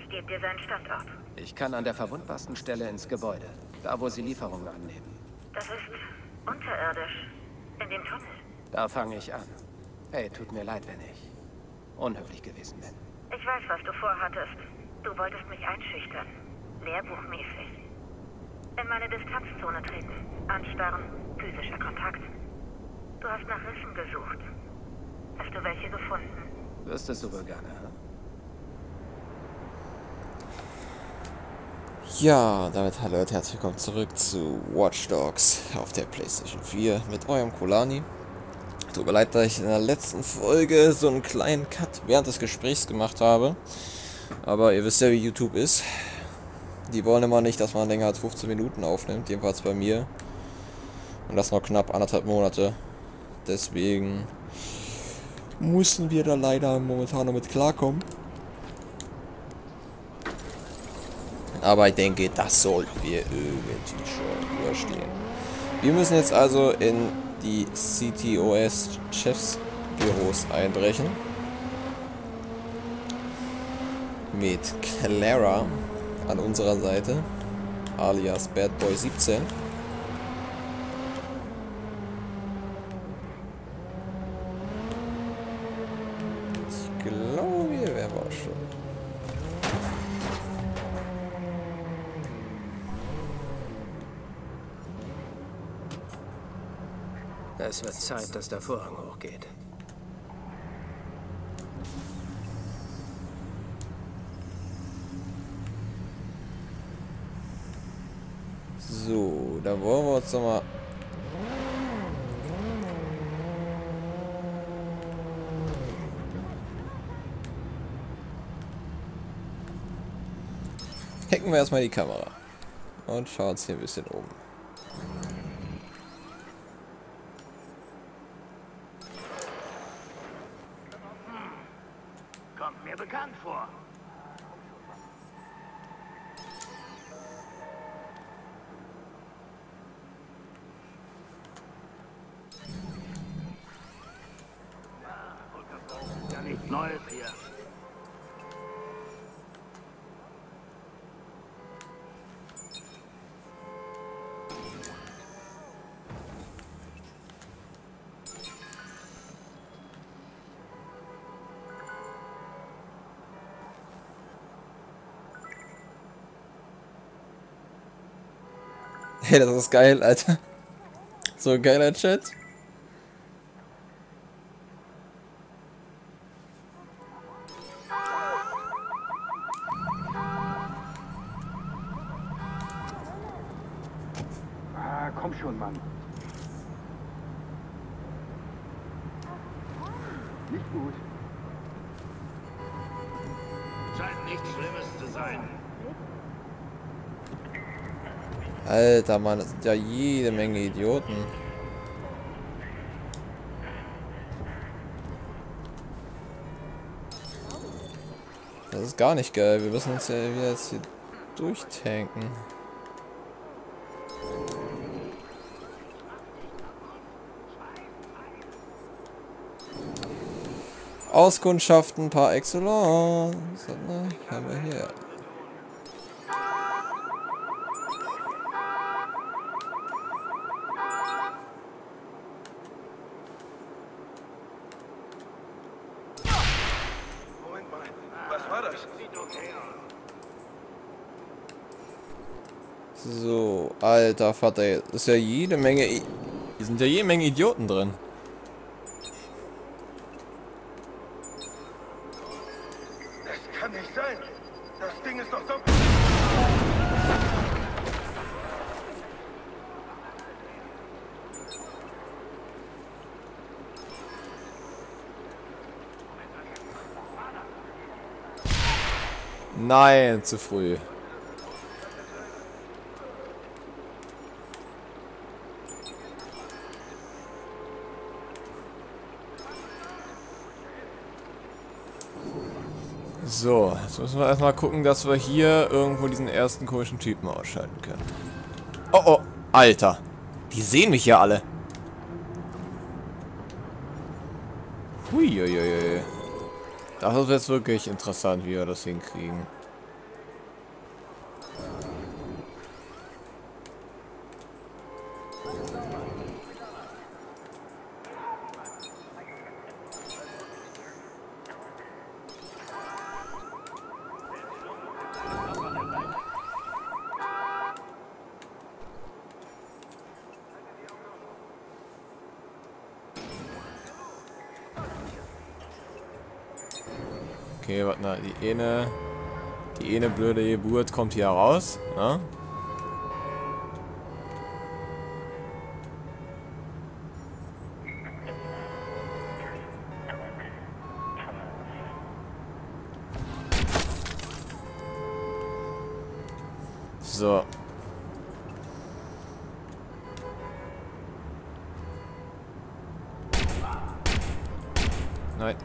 Ich gebe dir seinen Standort. Ich kann an der verwundbarsten Stelle ins Gebäude. Da, wo sie Lieferungen annehmen. Das ist unterirdisch. In dem Tunnel. Da fange ich an. Hey, tut mir leid, wenn ich unhöflich gewesen bin. Ich weiß, was du vorhattest. Du wolltest mich einschüchtern. Lehrbuchmäßig. In meine Distanzzone treten. Anstarren. Physischer Kontakt. Du hast nach Rissen gesucht. Hast du welche gefunden? Wüsstest du wohl gerne, hm? Ja, damit hallo und herzlich willkommen zurück zu Watch Dogs auf der PlayStation 4 mit eurem Kulani. Tut mir leid, dass ich in der letzten Folge so einen kleinen Cut während des Gesprächs gemacht habe. Aber ihr wisst ja, wie YouTube ist. Die wollen immer nicht, dass man länger als 15 Minuten aufnimmt, jedenfalls bei mir. Und das noch knapp 1,5 Monate. Deswegen mussten wir da leider momentan damit klarkommen. Aber ich denke, das sollten wir irgendwie schon überstehen. Wir müssen jetzt also in die CTOS-Chefsbüros einbrechen. Mit Clara an unserer Seite, alias Bad Boy 17. Ich glaube, hier wären wir auch schon. Es wird Zeit, dass der Vorhang hochgeht. So, da wollen wir uns doch mal... Hacken wir erstmal die Kamera. Und schauen uns hier ein bisschen um. Kommt mir bekannt vor. Ja, nichts Neues hier. Hey, das ist geil, Alter. So ein geiler Chat. Ah, komm schon, Mann. Nicht gut. Scheint nichts Schlimmes zu sein. Alter, Mann, das sind ja jede Menge Idioten. Das ist gar nicht geil. Wir müssen uns ja wieder jetzt hier durchtanken. Auskundschaften par excellence. Ne? Haben wir hier. Moment mal, was war das? So, alter Vater, das ist ja jede Menge. Hier sind ja jede Menge Idioten drin. Das kann nicht sein. Das Ding ist doch so... Nein, zu früh. So, jetzt müssen wir erstmal gucken, dass wir hier irgendwo diesen ersten komischen Typen ausschalten können. Oh, oh, Alter. Die sehen mich ja alle. Huiuiui. Das ist jetzt wirklich interessant, wie wir das hinkriegen. Okay, warte mal, die eine blöde Geburt kommt hier raus. Ja? So. Nein.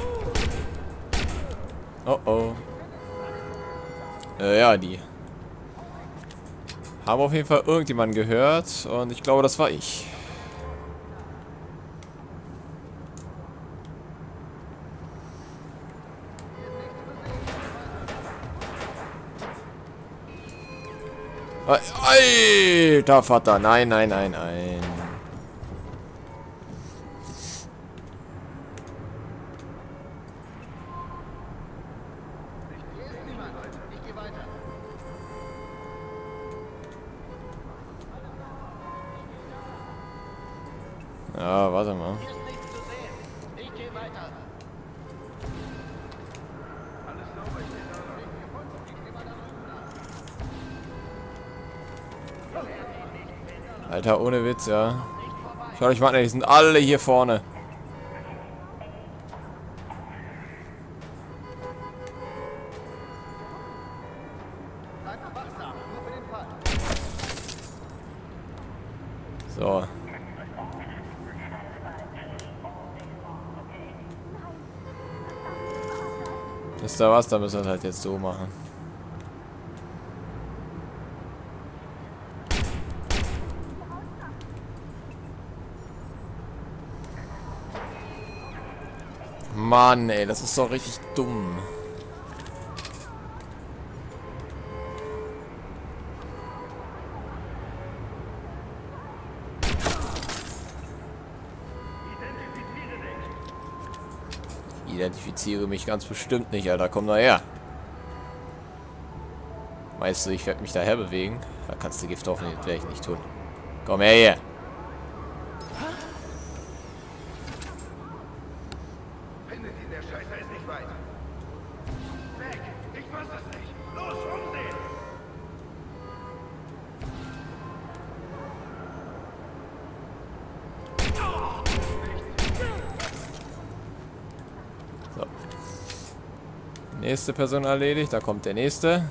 Oh oh. Ja, die haben auf jeden Fall irgendjemanden gehört und ich glaube, das war ich. Alter Vater, nein, nein, nein, nein. Ja, warte mal. Alter, ohne Witz, ja. Schaut euch mal an, die sind alle hier vorne. So. Wisst ihr was? Da müssen wir es halt jetzt so machen. Mann, ey, das ist doch richtig dumm. Identifiziere mich ganz bestimmt nicht, Alter. Komm da her. Meinst du, ich werde mich daher bewegen? Da kannst du Gift hoffen, das werde ich nicht tun. Komm her hier. Findet ihn, der Scheißer ist nicht weit. Weg! Ich fass es nicht! Los, umsehen! So. Nächste Person erledigt, da kommt der nächste.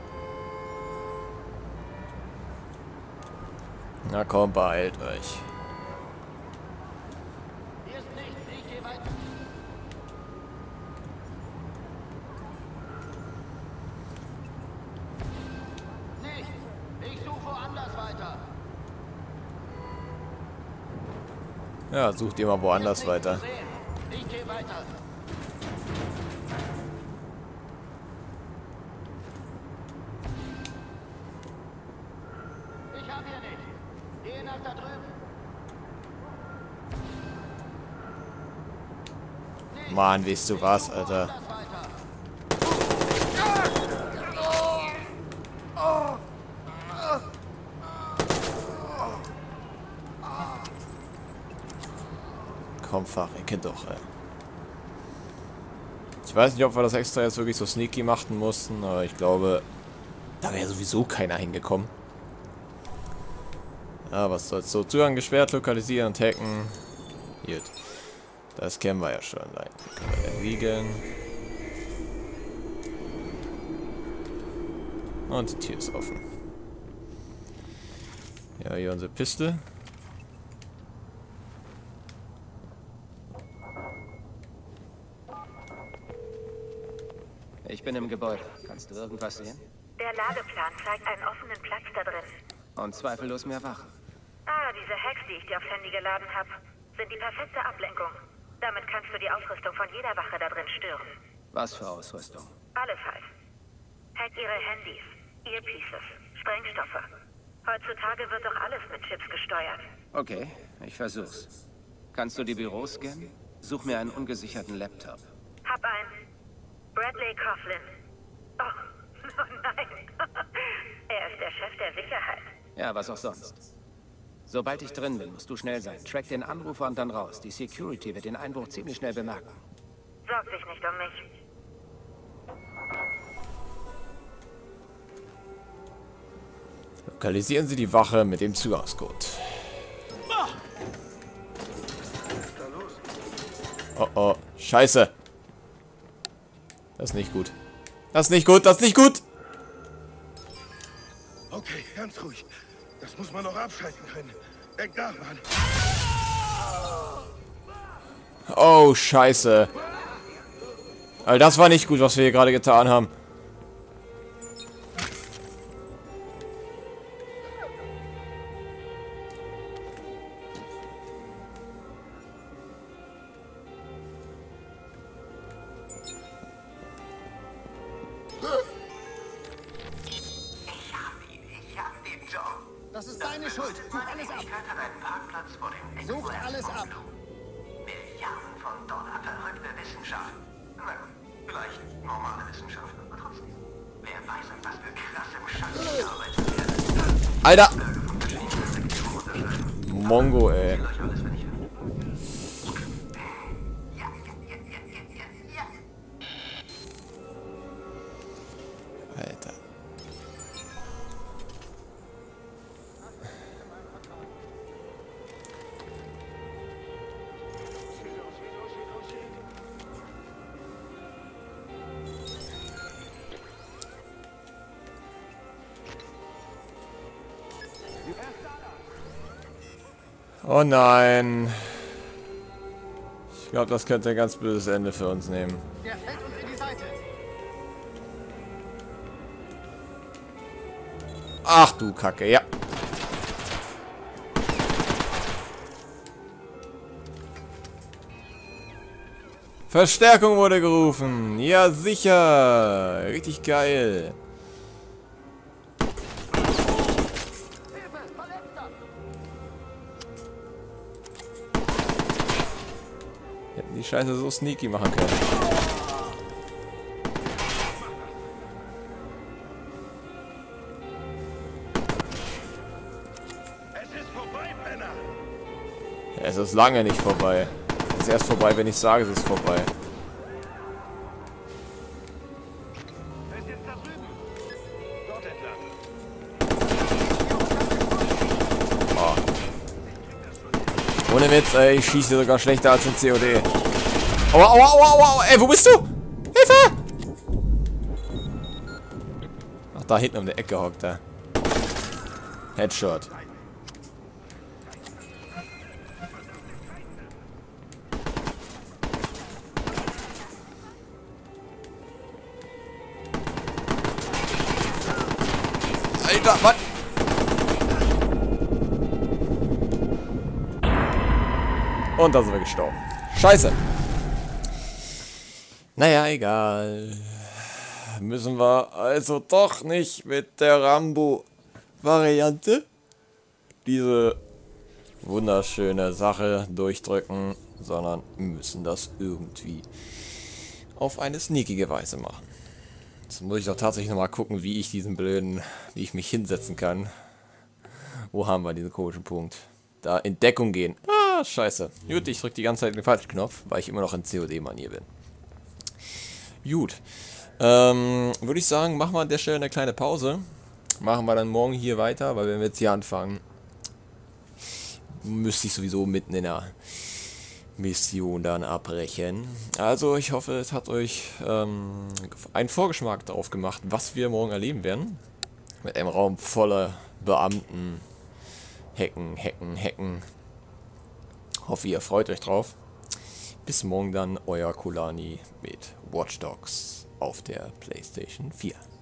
Na komm, beeilt euch. Hier ist nichts, ich gehe weiter. Nichts! Ich suche woanders weiter. Ja, sucht ihr mal woanders weiter. Ich gehe weiter. Ich hab hier nicht. Geh nach da drüben. Mann, weißt du was, Alter? Woanders weiter. Komm, Fachecke doch, ey. Ich weiß nicht, ob wir das extra jetzt wirklich so sneaky machen mussten, aber ich glaube, da wäre sowieso keiner hingekommen. Ja, was soll's. So, Zugang gesperrt, lokalisieren und hacken. Gut. Das kennen wir ja schon. Nein, können wir erliegen. Und die Tür ist offen. Ja, hier unsere Piste. Ich bin im Gebäude. Kannst du irgendwas sehen? Der Lageplan zeigt einen offenen Platz da drin. Und zweifellos mehr Wachen. Ah, diese Hacks, die ich dir aufs Handy geladen habe, sind die perfekte Ablenkung. Damit kannst du die Ausrüstung von jeder Wache da drin stören. Was für Ausrüstung? Alles halt. Hack ihre Handys, Earpieces, Sprengstoffe. Heutzutage wird doch alles mit Chips gesteuert. Okay, ich versuch's. Kannst du die Büros scannen? Such mir einen ungesicherten Laptop. Hab einen. Bradley Coughlin. Oh, nein. Er ist der Chef der Sicherheit. Ja, was auch sonst. Sobald ich drin bin, musst du schnell sein. Track den Anrufer und dann raus. Die Security wird den Einbruch ziemlich schnell bemerken. Sorgt sich nicht um mich. Lokalisieren Sie die Wache mit dem Zugangscode. Oh oh, scheiße. Das ist nicht gut. Das ist nicht gut, das ist nicht gut! Okay, ganz ruhig. Das muss man noch abschalten können. Denk nach, Mann. Oh, scheiße. Weil das war nicht gut, was wir hier gerade getan haben. Das ist deine Schuld. Such alles ab. Sucht alles ab. Milliarden von Dollar, verrückte Wissenschaft. Na gut, vielleicht normale Wissenschaft, aber trotzdem. Wer weiß, an was für krassem Scheiß gearbeitet wird. Alter! Mongo, ey. Alter. Oh nein. Ich glaube, das könnte ein ganz böses Ende für uns nehmen. Der fällt uns in die Seite. Ach du Kacke, ja. Verstärkung wurde gerufen. Ja, sicher. Richtig geil. Hätten die Scheiße so sneaky machen können. Es ist vorbei, Penner. Es ist lange nicht vorbei. Es ist erst vorbei, wenn ich sage, es ist vorbei. Wer ist jetzt da drüben? Dort entlang. Ohne Witz, ey, ich schieße sogar schlechter als in COD. Aua, aua, aua, aua, ey, wo bist du? Hilfe! Ach, da hinten um der Ecke hockt er. Headshot. Alter, Mann! Und da sind wir gestorben. Scheiße. Naja, egal. Müssen wir also doch nicht mit der Rambo-Variante diese wunderschöne Sache durchdrücken, sondern müssen das irgendwie auf eine sneakige Weise machen. Jetzt muss ich doch tatsächlich nochmal gucken, wie ich wie ich mich hinsetzen kann. Wo haben wir diesen komischen Punkt? Da in Deckung gehen. Ah, scheiße. Gut, ich drücke die ganze Zeit den falschen Knopf, weil ich immer noch in COD-Manier bin. Gut. Würde ich sagen, machen wir an der Stelle eine kleine Pause. Machen wir dann morgen hier weiter, weil wenn wir jetzt hier anfangen, müsste ich sowieso mitten in der Mission dann abbrechen. Also ich hoffe, es hat euch einen Vorgeschmack darauf gemacht, was wir morgen erleben werden. Mit einem Raum voller Beamten. Hacken. Hoffe, ihr freut euch drauf. Bis morgen dann, euer Kulani mit Watch Dogs auf der PlayStation 4.